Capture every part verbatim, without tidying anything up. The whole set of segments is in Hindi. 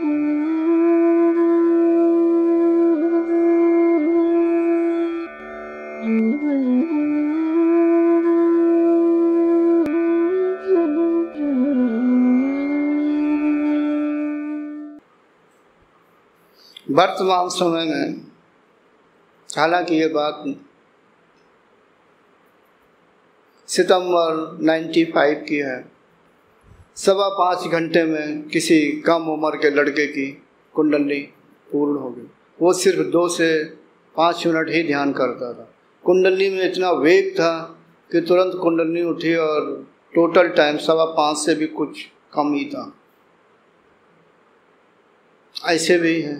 वर्तमान समय में, हालांकि ये बात सितंबर पचानवे की है, सवा पाँच घंटे में किसी कम उम्र के लड़के की कुंडली पूर्ण हो गई। वो सिर्फ दो से पाँच मिनट ही ध्यान करता था। कुंडली में इतना वेग था कि तुरंत कुंडली उठी और टोटल टाइम सवा पाँच से भी कुछ कम ही था। ऐसे भी हैं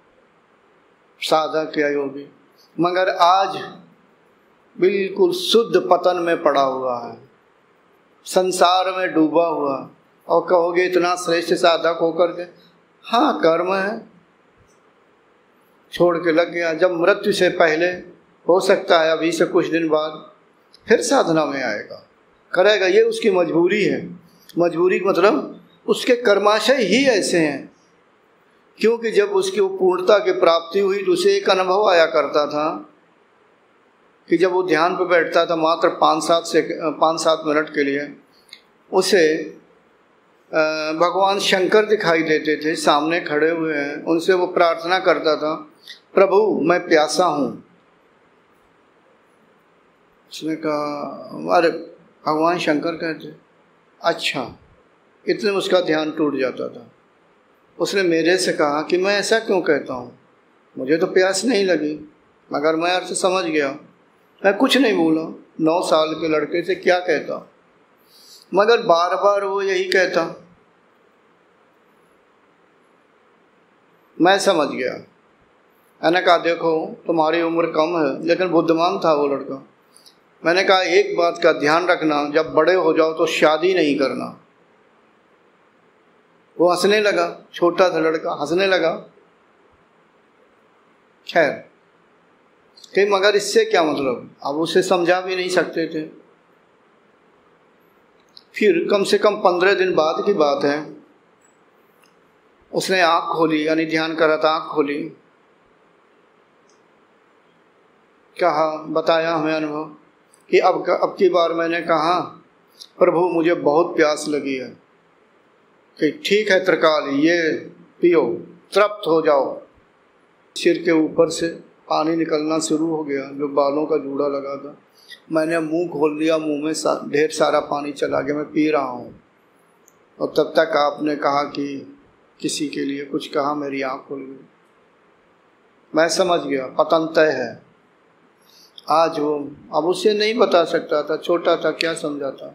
साधक या योगी, मगर आज बिल्कुल शुद्ध पतन में पड़ा हुआ है, संसार में डूबा हुआ। और कहोगे इतना श्रेष्ठ साधक होकर के, हाँ कर्म है, छोड़ के लग गया। जब मृत्यु से पहले, हो सकता है अभी से कुछ दिन बाद फिर साधना में आएगा, करेगा, ये उसकी मजबूरी है। मजबूरी मतलब उसके कर्माशय ही ऐसे हैं। क्योंकि जब उसकी वो पूर्णता की प्राप्ति हुई तो उसे एक अनुभव आया करता था कि जब वो ध्यान पर बैठता था मात्र पाँच सात से पाँच सात मिनट के लिए, उसे भगवान शंकर दिखाई देते थे, सामने खड़े हुए हैं। उनसे वो प्रार्थना करता था, प्रभु मैं प्यासा हूँ। उसने कहा, अरे भगवान शंकर कहते, अच्छा। इतने में उसका ध्यान टूट जाता था। उसने मेरे से कहा कि मैं ऐसा क्यों कहता हूँ, मुझे तो प्यास नहीं लगी, मगर मैं अर्थ समझ गया। मैं कुछ नहीं बोला, नौ साल के लड़के से क्या कहता, मगर बार बार वो यही कहता। मैं समझ गया। मैंने कहा देखो तुम्हारी उम्र कम है, लेकिन बुद्धिमान था वो लड़का। मैंने कहा एक बात का ध्यान रखना, जब बड़े हो जाओ तो शादी नहीं करना। वो हंसने लगा, छोटा था लड़का, हंसने लगा। खैर कि मगर इससे क्या मतलब, अब उसे समझा भी नहीं सकते थे। फिर कम से कम पंद्रह दिन बाद की बात है, उसने आँख खोली, यानी ध्यान कर रहा था, आँख खोली, कहा, बताया हमें अनुभव कि अब अब की बार मैंने कहा, प्रभु मुझे बहुत प्यास लगी है। कि ठीक है त्रिकाल, ये पियो, तृप्त हो जाओ। सिर के ऊपर से पानी निकलना शुरू हो गया, जो बालों का जूड़ा लगा था। मैंने मुंह खोल दिया, मुंह में सा, ढेर सारा पानी चला गया। मैं पी रहा हूँ और तब तक आपने कहा कि किसी के लिए कुछ कहा, मेरी आँख खुल गई। मैं समझ गया पतन तय है। आज वो, अब उसे नहीं बता सकता था, छोटा था, क्या समझाता।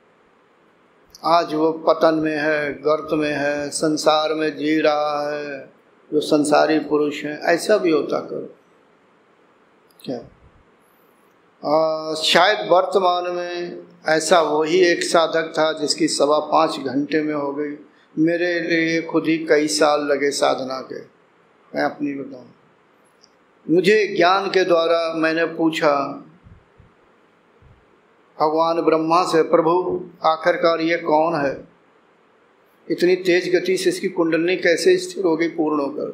आज वो पतन में है, गर्त में है, संसार में जी रहा है। जो संसारी पुरुष हैं, ऐसा भी होता करो क्या। आ, शायद वर्तमान में ऐसा वही एक साधक था जिसकी सवा पाँच घंटे में हो गई। मेरे लिए खुद ही कई साल लगे साधना के। मैं अपनी बताऊं, मुझे ज्ञान के द्वारा मैंने पूछा भगवान ब्रह्मा से, प्रभु आखिरकार ये कौन है, इतनी तेज गति से इसकी कुंडली कैसे स्थिर हो गई पूर्ण होकर।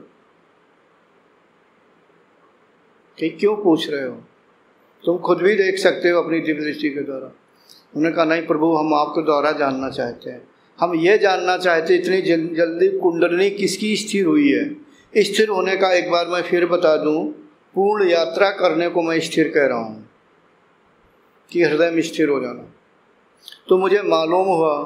ठीक क्यों पूछ रहे हो, तुम खुद भी देख सकते हो अपनी दिव्य दृष्टि के द्वारा। उन्होंने कहा नहीं प्रभु, हम आपके द्वारा जानना चाहते हैं। हम ये जानना चाहते इतनी जल्दी कुंडली किसकी स्थिर हुई है। स्थिर होने का एक बार मैं फिर बता दूं, पूर्ण यात्रा करने को मैं स्थिर कह रहा हूँ कि हृदय में स्थिर हो जाना। तो मुझे मालूम हुआ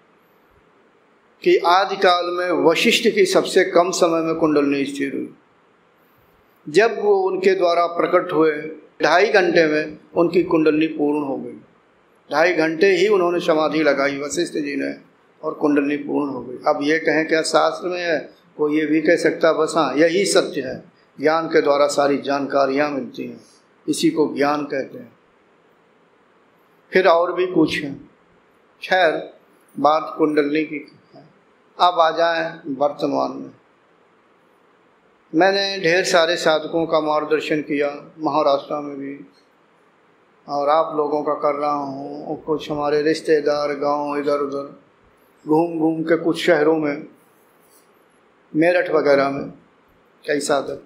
कि आदिकाल में वशिष्ठ की सबसे कम समय में कुंडली स्थिर हुई। जब वो उनके द्वारा प्रकट हुए, ढाई घंटे में उनकी कुंडली पूर्ण हो गई। ढाई घंटे ही उन्होंने समाधि लगाई वशिष्ठ जी ने, और कुंडली पूर्ण हो गई। अब ये कहें क्या शास्त्र में है, कोई ये भी कह सकता, बस हाँ यही सत्य है। ज्ञान के द्वारा सारी जानकारियाँ मिलती हैं, इसी को ज्ञान कहते हैं। फिर और भी कुछ है, खैर बात कुंडली की है। अब आ जाए वर्तमान में। मैंने ढेर सारे साधकों का मार्गदर्शन किया, महाराष्ट्र में भी, और आप लोगों का कर रहा हूँ। कुछ हमारे रिश्तेदार गांव इधर उधर घूम घूम के कुछ शहरों में मेरठ वगैरह में कई साधक।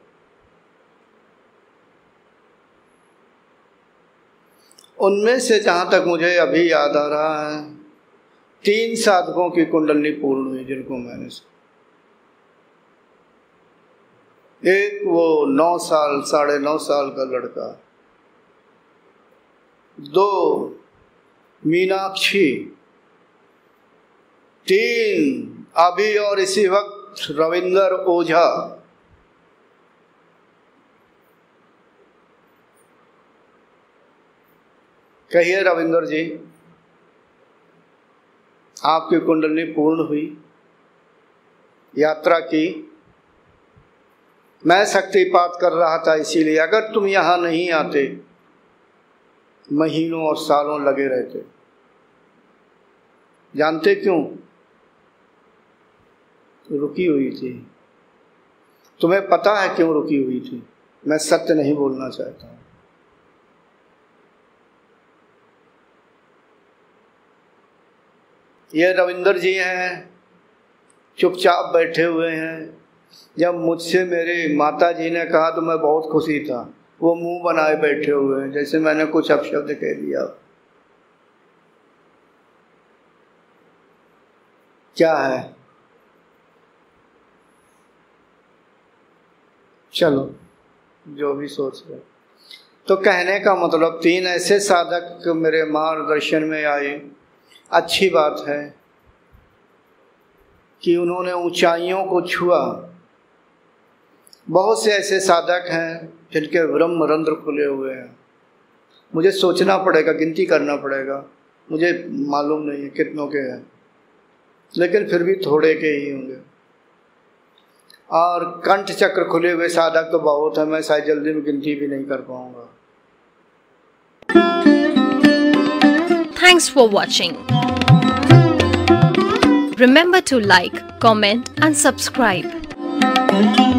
उनमें से जहाँ तक मुझे अभी याद आ रहा है, तीन साधकों की कुंडली पूर्ण हुई जिनको मैंने सुना। एक वो नौ साल साढ़े नौ साल का लड़का, दो मीनाक्षी, तीन अभी और इसी वक्त रविंदर ओझा। कहिए रविंदर जी, आपकी कुंडली पूर्ण हुई, यात्रा की। मैं शक्तिपात कर रहा था इसीलिए, अगर तुम यहाँ नहीं आते महीनों और सालों लगे रहते। जानते क्यों? रुकी हुई थी। तुम्हें पता है क्यों रुकी हुई थी? मैं सत्य नहीं बोलना चाहता हूँ। ये रविंदर जी हैं, चुपचाप बैठे हुए हैं। जब मुझसे मेरी माता जी ने कहा तो मैं बहुत खुशी था। वो मुंह बनाए बैठे हुए हैं जैसे मैंने कुछ अपशब्द कह दिया। क्या है? चलो जो भी सोच रहे। तो कहने का मतलब, तीन ऐसे साधक मेरे मार्गदर्शन में आए। अच्छी बात है कि उन्होंने ऊंचाइयों को छुआ। बहुत से ऐसे साधक हैं जिनके ब्रह्म रंध्र खुले हुए हैं। मुझे सोचना पड़ेगा, गिनती करना पड़ेगा, मुझे मालूम नहीं है कितनों के हैं, लेकिन फिर भी थोड़े के ही होंगे। और कंठ चक्र खुले हुए साधक तो बहुत है, मैं शायद जल्दी में गिनती भी नहीं कर पाऊंगा। Thanks for watching. Remember to like, comment and subscribe.